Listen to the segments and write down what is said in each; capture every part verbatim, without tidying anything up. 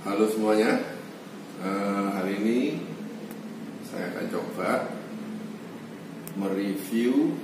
Halo semuanya, uh, hari ini saya akan coba mereview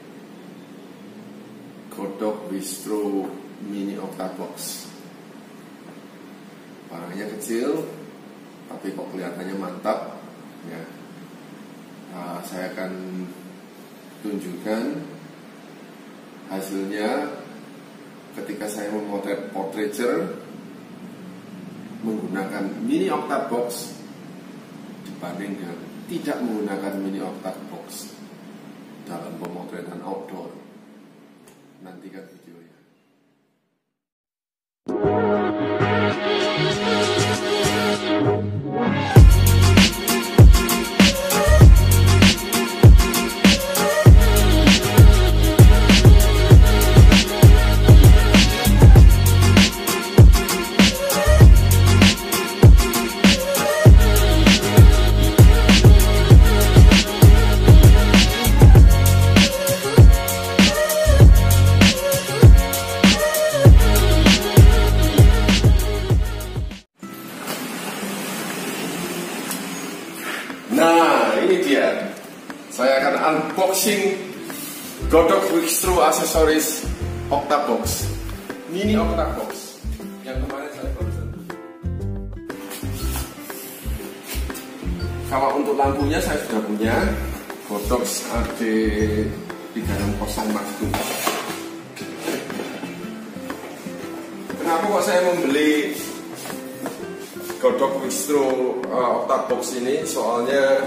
Godok Bistro Mini Octabox. Barangnya kecil, tapi kok kelihatannya mantap ya. Uh, saya akan tunjukkan hasilnya ketika saya memotret portraiture menggunakan mini octabox dibanding dengan tidak menggunakan mini octabox dalam pemotretan outdoor. Nantikan videonya. Nah, ini dia. Saya akan unboxing Godok Bistro Aksesoris Octabox Mini Octabox yang kemarin saya pesan. Kalau untuk lampunya saya sudah punya Godox A D tiga enam nol Max dua. Kenapa kok saya membeli Godok Bistro uh, Octabox ini? Soalnya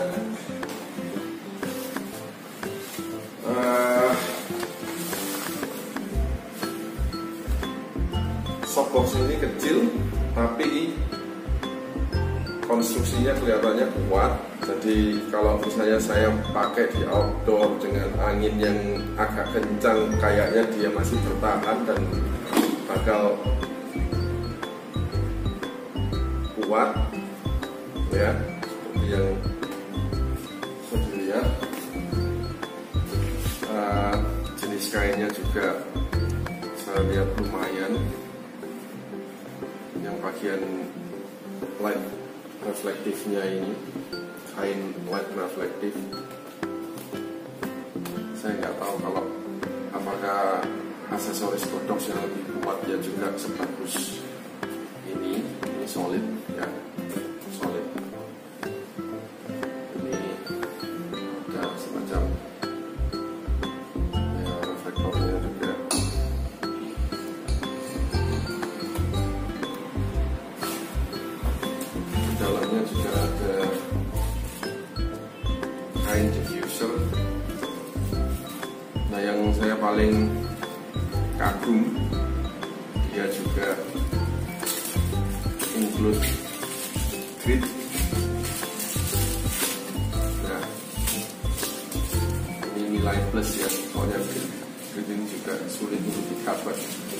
uh, softbox ini kecil, tapi konstruksinya kelihatannya kuat. Jadi kalau misalnya saya pakai di outdoor dengan angin yang agak kencang, kayaknya dia masih bertahan dan bakal kuat ya, seperti yang bisa dilihat. Uh, jenis kainnya juga saya lihat lumayan, yang bagian light reflektifnya ini kain light reflektif. Saya nggak tahu kalau apakah aksesoris Godok yang lebih kuat ya juga sebagus ini. Ini solid ya, solid. Ini ada semacam ya, reflektornya juga. Di dalamnya juga ada kain diffuser. Nah, yang saya paling kagum, dia juga include grid. Nah, ini nilai plus ya, soalnya grid, grid ini juga sulit untuk di cover.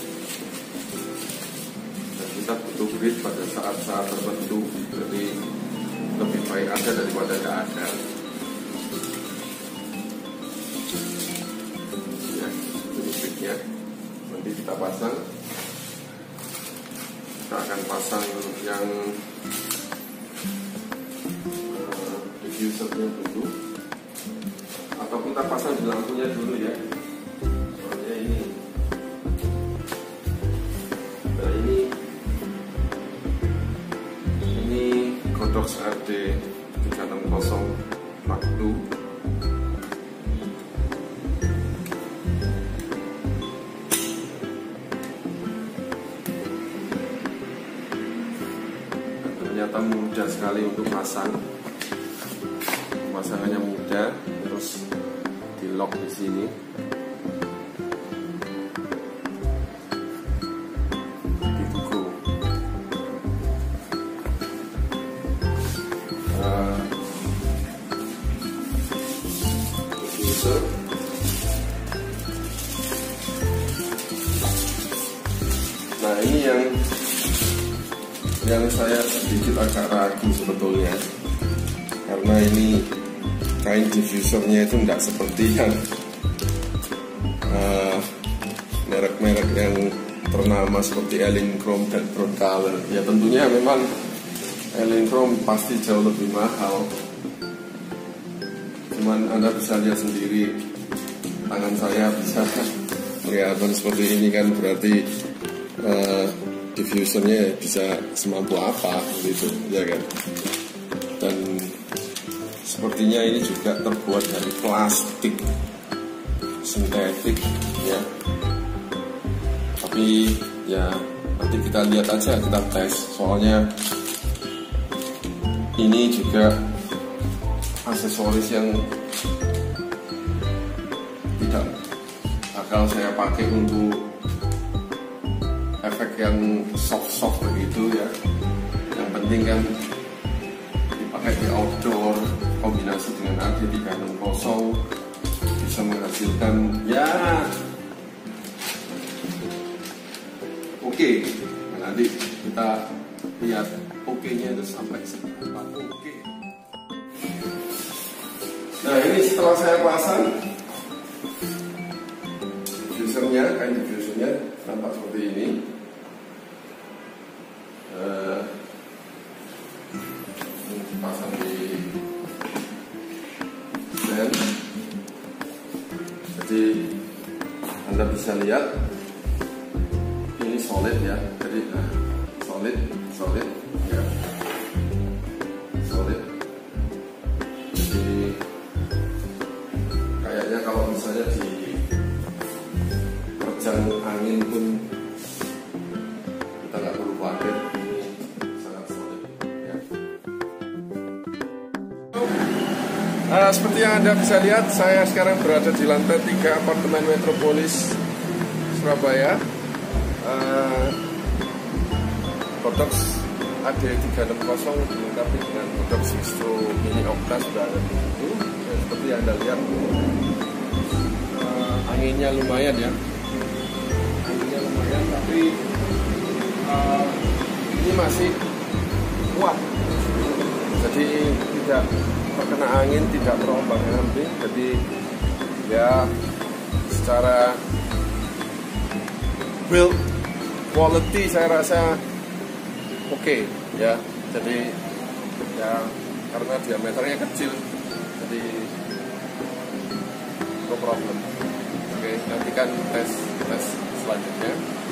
Dan kita butuh grid pada saat-saat tertentu, jadi lebih baik ada daripada tidak ada. Ya, ini gridnya. Nanti kita pasang. Kita akan pasang yang uh, diffusernya dulu, atau kita pasang di lampunya dulu ya. Soalnya ini, nah ini, ini Godok A D tiga enam nol Max dua. Ternyata mudah sekali untuk pasang. Pemasangannya mudah, terus di lock di sini. Dituku. Uh, diffuser. Nah, ini yang yang saya sedikit agak ragu sebetulnya, karena ini kain diffusernya itu tidak seperti yang uh, merek-merek yang ternama seperti Elinchrom dan Brown Color. Ya tentunya memang Elinchrom pasti jauh lebih mahal. Cuman Anda bisa lihat sendiri, tangan saya bisa kelihatan seperti ini kan, berarti uh, diffusernya bisa semampu apa gitu, ya kan. Dan sepertinya ini juga terbuat dari plastik sintetik, ya. Tapi ya nanti kita lihat aja, kita tes. Soalnya ini juga aksesoris yang tidak bakal saya pakai untuk efek yang soft-soft begitu ya. Yang penting kan dipakai di outdoor, kombinasi dengan A D tiga enam nol bisa menghasilkan ya oke. Okay. Nah, nanti kita lihat oke nya itu sampai seberapa oke. Okay. Nah, ini setelah saya pasang diffusernya, kain diffusernya tampak seperti ini. Uh, ini dipasang di stand. Jadi Anda bisa lihat ini solid ya, jadi nah, solid, solid ya, solid. Jadi kayaknya kalau misalnya di terjang angin pun kita nggak perlu khawatir, ini sangat solid ya. Nah, seperti yang Anda bisa lihat, saya sekarang berada di lantai tiga apartemen Metropolis Surabaya. Uh, Botox A D tiga enam nol dilengkapi dengan Botox Wistro Mini Octa sudah ada di situ. Ya, seperti yang Anda lihat, uh, anginnya lumayan ya, anginnya lumayan, tapi uh, ini masih kuat, jadi tidak terkena angin, tidak terombang-ambing. Jadi ya secara build quality saya rasa oke okay, ya. Jadi ya karena diameternya kecil, jadi no problem. Oke, okay, nantikan tes tes selanjutnya.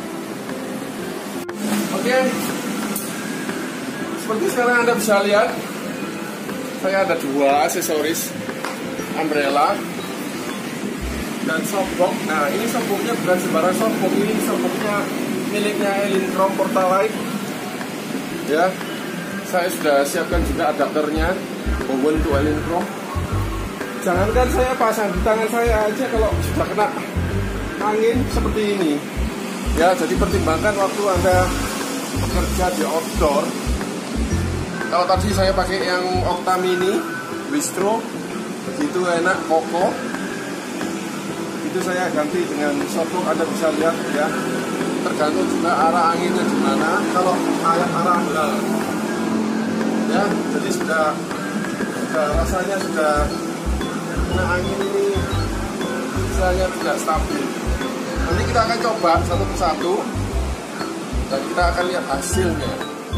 Oke, okay. Seperti sekarang Anda bisa lihat, saya ada dua aksesoris, umbrella dan softbox. Nah, ini softboxnya bukan sembarang softbox, ini softboxnya miliknya Elinchrom Portalite. Ya, saya sudah siapkan juga adapternya, Bowen to Elinchrom. Jangankan saya pasang di tangan saya aja, kalau sudah kena angin seperti ini, ya. Jadi pertimbangkan waktu Anda bekerja di outdoor. Kalau tadi saya pakai yang Octa Mini Wistro, begitu enak, kokoh. Itu saya ganti dengan softbox. Anda bisa lihat ya, tergantung juga arah anginnya di mana. Kalau arah arah nah, ya, jadi sudah, sudah rasanya sudah kena angin ini, misalnya tidak stabil. Nanti kita akan coba satu persatu dan kita akan lihat hasilnya.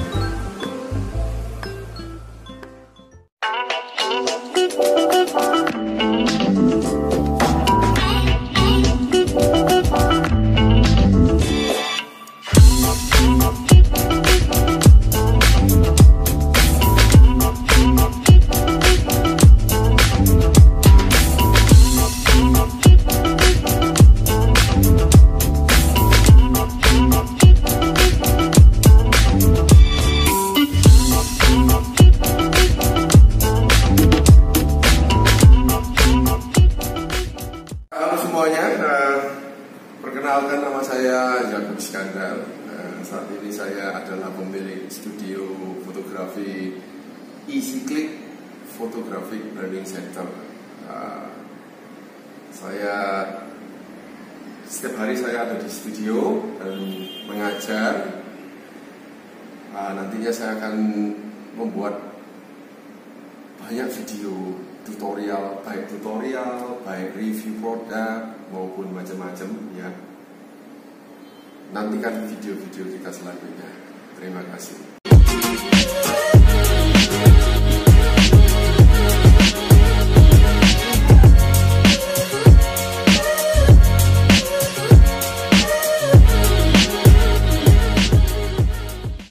Perkenalkan, nama saya Yakub Iskandar. Nah, saat ini saya adalah pemilik studio fotografi Easy Click Photographic Branding Center. Nah, saya setiap hari saya ada di studio dan mengajar. Nah, nantinya saya akan membuat banyak video tutorial, baik tutorial, baik review produk maupun macam-macam ya. nantikan video-video kita selanjutnya. Terima kasih.